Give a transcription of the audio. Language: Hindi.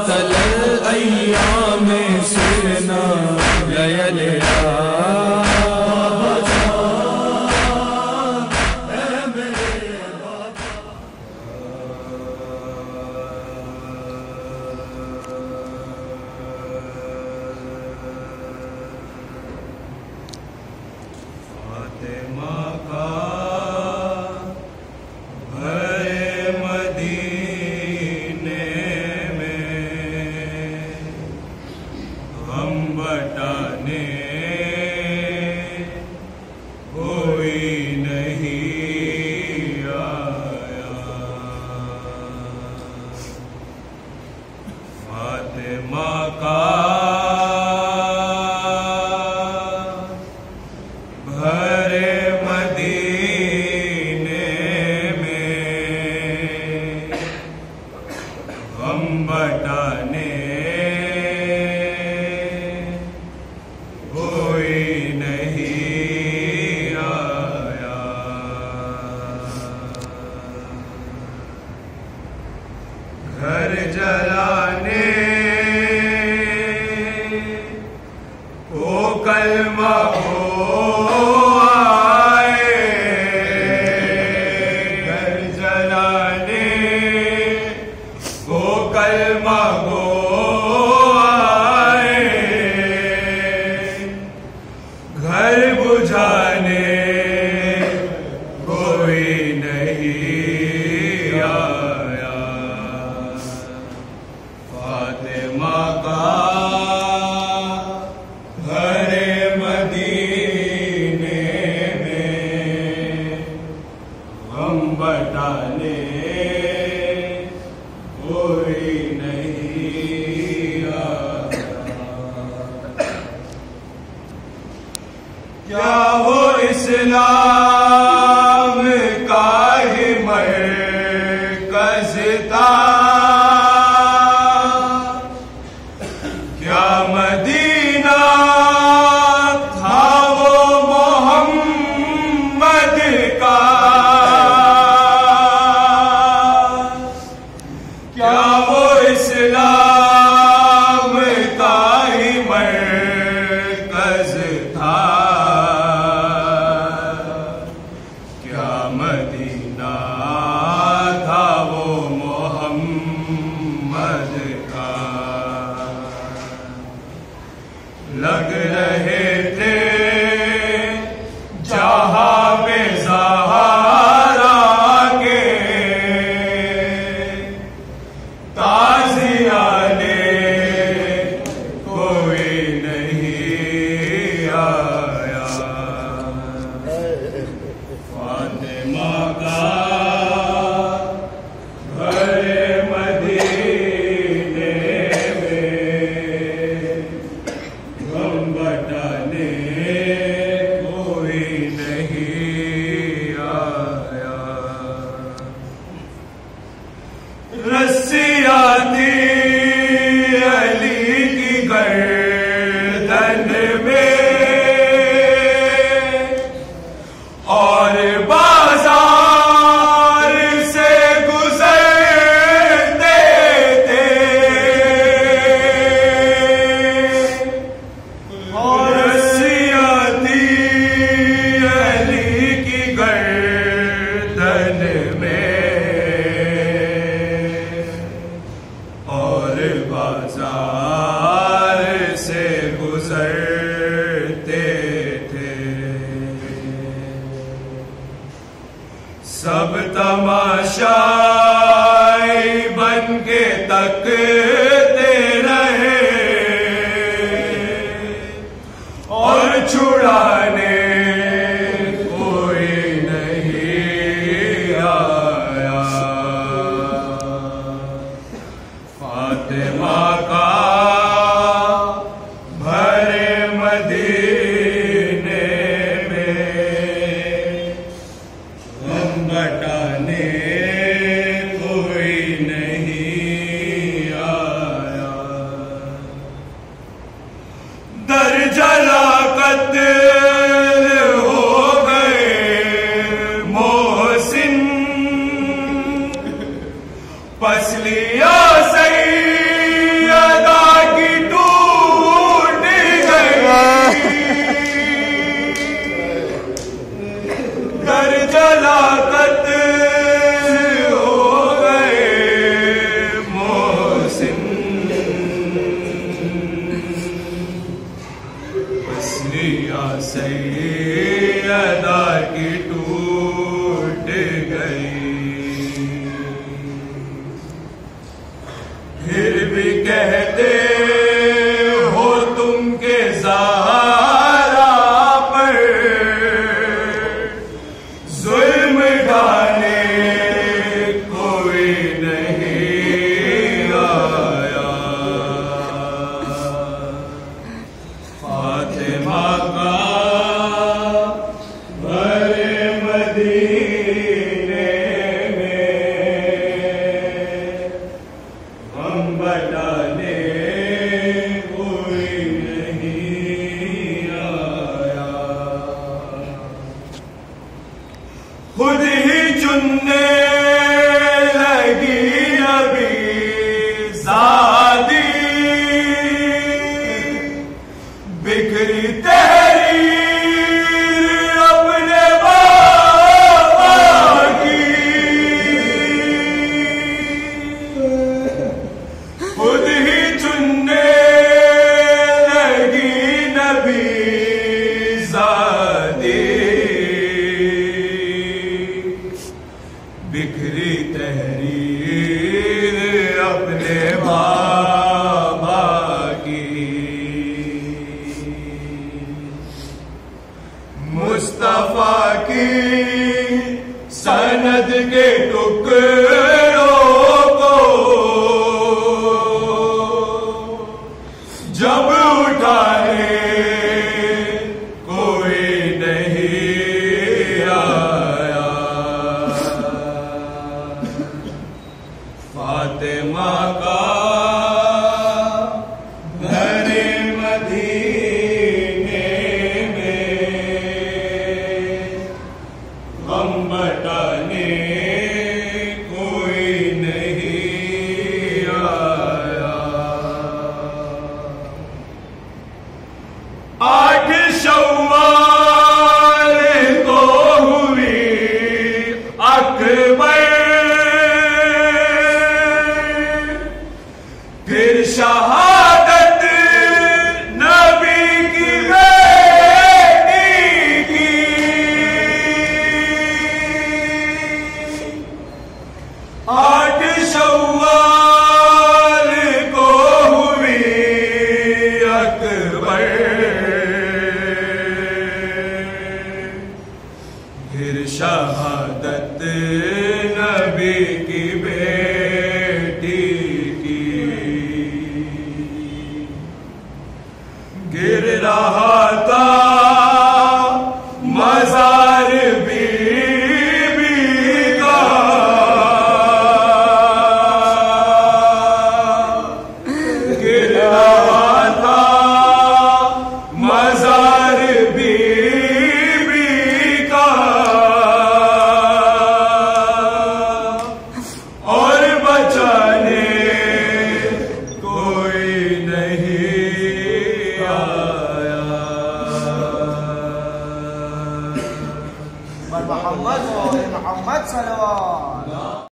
तलल अय्याम सिरना लयलिया फातिमा का भरे मदीने में हम बटाने कोई नहीं आया। फातिमा का भरे मदीने में हम बटाने कोई नहीं आया। घर जलाने को कलमा हो आए। घर जलाने को कलमा हो आए। घर बुझाने कोई नहीं आया। फातिमा का भरे मदीने में हम बटाने कोई नहीं आया। क्या वो इस्लाम का ही मरकज़ था? क्या मदीना था वो मोहम्मद का? क्या वो इस्लाम का ही मरकज़ था? क्या मदीना था वो मोहम्मद का? लग रहे थे जहां पे ज़हरा के ताज़ियाने कोई नहीं आया। फातिमा का भरे मदीने में हम बटाने कोई नहीं आया। रस्सियाँ थी अली की गर्दन में और बाजार से गुजरते थे। और रस्सियाँ थी अली की गर्दन में और बाजार से गुजरते थे। सब तमाशाई बन के तकते रहे और छुड़ाने कोई नहीं आया। फातिमा का भरे मदीने में हम बटाने कोई नहीं आया। दर जला कत्ल हो गए मोहसिन, पसलिया सही फिर भी कहते हो तुम के ज़हरा पर जुल्म ढाने कोई नहीं आया। फातिमा का भरे मदीने बटाने कोई नहीं आया। खुद ही चुनने लगी नबी ज़ादी बिखरी तहरीर अपने बाबा की। खुद ही चुनने लगी नबी ज़ादी बिखरी तहरीर अपने बाबा की। मुस्तफा की सनद के टुकड़ों को जब उठाने कोई नहीं आया। फातिमा का भरे मदीने में गम बटाने कोई नहीं आया। 8 शव्वाल को हुई अकबर फिर शहादत नबी की बेटी की। 8 शव्वाल को हुई अकबर फिर शहादत नबी की बेटी की। गिर रहा था मजार बीबी का गिर रहा था मजार बीबी का। और बचाने कोई नहीं आया। मोहम्मद सल्लल्लाहु